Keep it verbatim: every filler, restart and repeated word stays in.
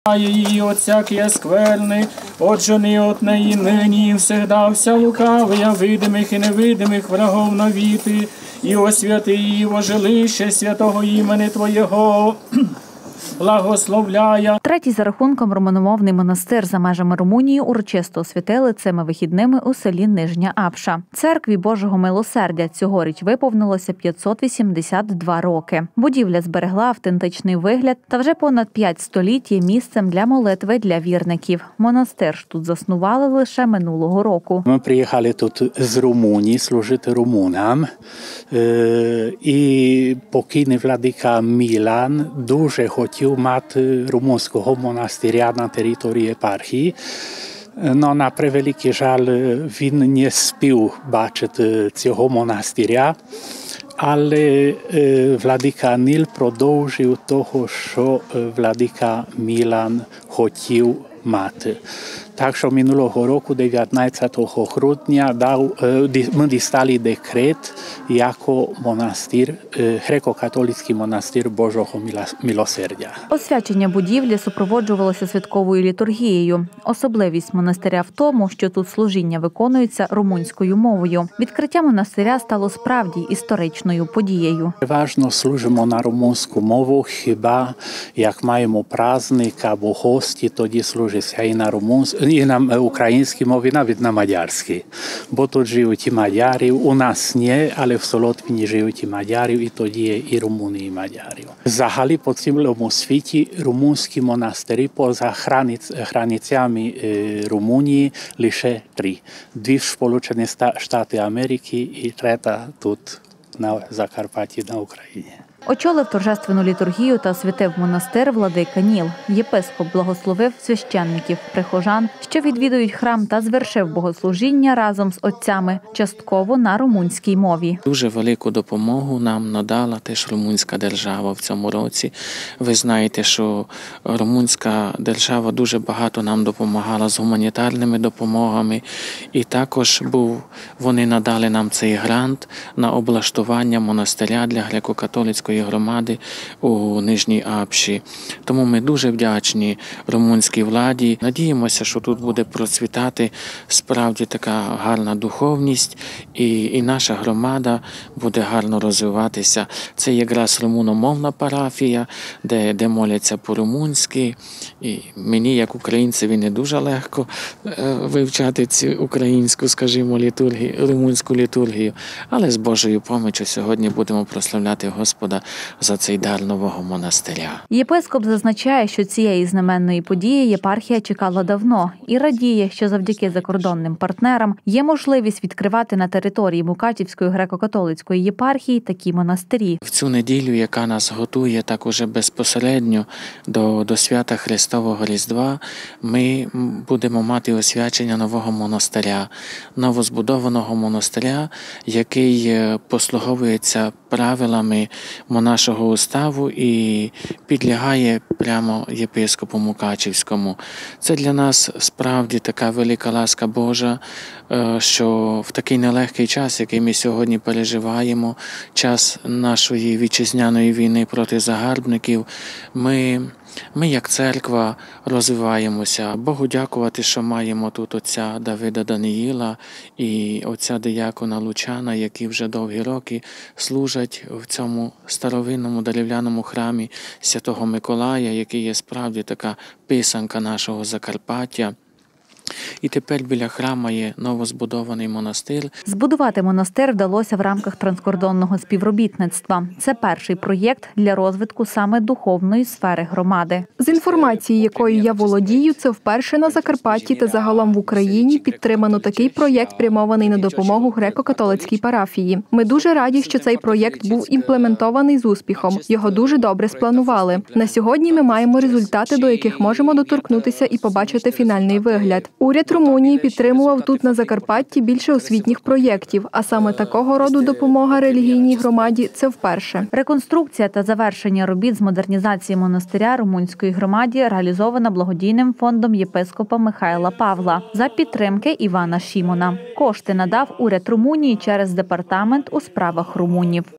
Її от всякие скверни, от жони от неї нині, всегда вся лукавия, видимих і невидимих врагов навіти, і освяти її во жилище святого імени Твоєго. Благословляє. Третій за рахунком романомовний монастир за межами Румунії урочисто освятили цими вихідними у селі Нижня Апша. Церкві Божого Милосердя цьогоріч виповнилося п'ятсот вісімдесят два роки. Будівля зберегла автентичний вигляд та вже понад п'ять століть є місцем для молитви для вірників. Монастир ж тут заснували лише минулого року. Ми приїхали тут з Румунії служити румунам. І покійний владика Мілан дуже хотів мати румунського монастиря на території єпархії. Но на превеликий жаль він не спів бачити цього монастиря. Але владика Ніл продовжив того, що владика Мілан хотів мати. Так що минулого року, дев'ятнадцятого грудня, дав, ми дістали декрет як монастир, греко-католицький монастир Божого Милосердя. Освячення будівлі супроводжувалося святковою літургією. Особливість монастиря в тому, що тут служіння виконується румунською мовою. Відкриття монастиря стало справді історичною подією. Важно служимо на румунську мову, хіба як маємо праздник або гості, тоді служиться і на румунську, і на українській мові, навіть на мадярській. Бо тут живуть і мадяри, у нас не, але в Солотвіні живуть і мадяри, і тоді є і румуни, і мадяри. Взагалі по цілому світі румунські монастирі поза границ, границями Румунії лише три. Дві в Сполучені Штати Америки і третя тут на Закарпатті, на Україні. Очолив торжественну літургію та освятив монастир владика Ніл. Єпископ благословив священників, прихожан, що відвідують храм, та звершив богослужіння разом з отцями, частково на румунській мові. Дуже велику допомогу нам надала теж румунська держава в цьому році. Ви знаєте, що румунська держава дуже багато нам допомагала з гуманітарними допомогами. І також був, вони надали нам цей грант на облаштування монастиря для греко-католицької громади у Нижній Апші. Тому ми дуже вдячні румунській владі. Надіємося, що тут буде процвітати справді така гарна духовність і, і наша громада буде гарно розвиватися. Це якраз румуномовна парафія, де, де моляться по-румунськи. І мені, як українцеві, не дуже легко вивчати цю українську, скажімо, літургію, румунську літургію. Але з Божою поміччю сьогодні будемо прославляти Господа за цей дар нового монастиря. Єпископ зазначає, що цієї знаменної події єпархія чекала давно і радіє, що завдяки закордонним партнерам є можливість відкривати на території Мукачівської греко-католицької єпархії такі монастирі. В цю неділю, яка нас готує так уже безпосередньо до, до свята Христового Різдва, ми будемо мати освячення нового монастиря, новозбудованого монастиря, який послуговується правилами монашого уставу і підлягає прямо єпископу Мукачівському. Це для нас справді така велика ласка Божа, що в такий нелегкий час, який ми сьогодні переживаємо, час нашої вітчизняної війни проти загарбників, ми Ми, як церква, розвиваємося. Богу дякувати, що маємо тут отця Давида Даниїла і отця диякона Лучана, які вже довгі роки служать в цьому старовинному дерев'яному храмі Святого Миколая, який є справді така писанка нашого Закарпаття. І тепер біля храму є новозбудований монастир. Збудувати монастир вдалося в рамках транскордонного співробітництва. Це перший проєкт для розвитку саме духовної сфери громади. З інформації, якою я володію, це вперше на Закарпатті та загалом в Україні підтримано такий проєкт, спрямований на допомогу греко-католицькій парафії. Ми дуже раді, що цей проєкт був імплементований з успіхом. Його дуже добре спланували. На сьогодні ми маємо результати, до яких можемо доторкнутися і побачити фінальний вигляд. Уряд Румунії підтримував тут на Закарпатті більше освітніх проєктів, а саме такого роду допомога релігійній громаді – це вперше. Реконструкція та завершення робіт з модернізації монастиря румунської громаді реалізована благодійним фондом єпископа Михайла Павла за підтримки Івана Шімона. Кошти надав уряд Румунії через департамент у справах румунів.